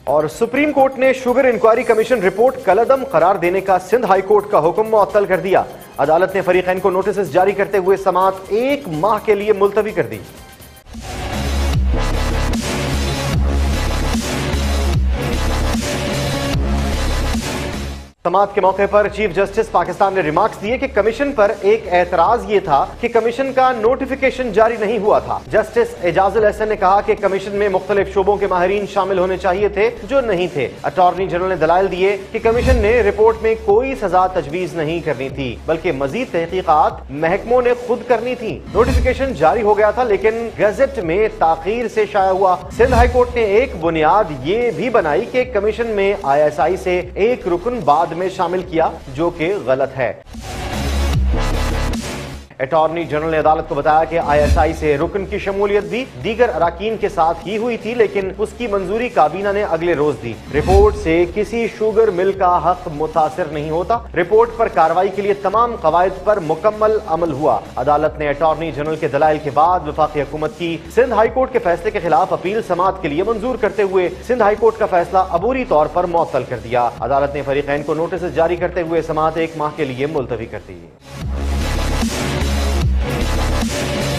और Supreme Court ने sugar inquiry commission report कलअदम करार देने का सिंध हाई कोर्ट का हुक्म मुअत्तल कर दिया। अदालत ने फरीकैन को नोटिस जारी करते हुए समाअत 1 माह के लिए मुलतवी कर दी। समाअत के मौके पर चीफ जस्टिस पाकिस्तान ने रिमार्क्स दिए कि कमीशन पर एक एतराज ये था कि कमीशन का नोटिफिकेशन जारी नहीं हुआ था। जस्टिस एजाजुल एहसन ने कहा कि कमीशन में मुख्तलिफ शोबों के माहिरीन शामिल होने चाहिए थे जो नहीं थे। अटॉर्नी जनरल ने दलाइल दिए कि कमीशन ने रिपोर्ट में कोई सजा तजवीज नहीं करनी थी, बल्कि मजीद तहकीकात महकमों ने खुद करनी थी। नोटिफिकेशन जारी हो गया था लेकिन गजट में ताखीर से शाया हुआ। सिंध हाई कोर्ट ने एक बुनियाद ये भी बनाई कि कमीशन में ISI से एक रुकन बाद में शामिल किया, जो कि गलत है। अटॉर्नी जनरल ने अदालत को बताया कि ISI से रुकन की शमूलियत भी दीगर अराकीन के साथ ही हुई थी, लेकिन उसकी मंजूरी काबीना ने अगले रोज दी। रिपोर्ट से किसी शुगर मिल का हक मुतासिर नहीं होता। रिपोर्ट पर कार्रवाई के लिए तमाम कवायद पर मुकम्मल अमल हुआ। अदालत ने अटॉर्नी जनरल के दलाइल के बाद वफाकी हुकूमत की सिंध हाई कोर्ट के फैसले के खिलाफ अपील समाअत के लिए मंजूर करते हुए सिंध हाई कोर्ट का फैसला अबूरी तौर पर मुअत्तल कर दिया। अदालत ने फरीकैन को नोटिस जारी करते हुए समाअत 1 माह के लिए मुलतवी कर दी।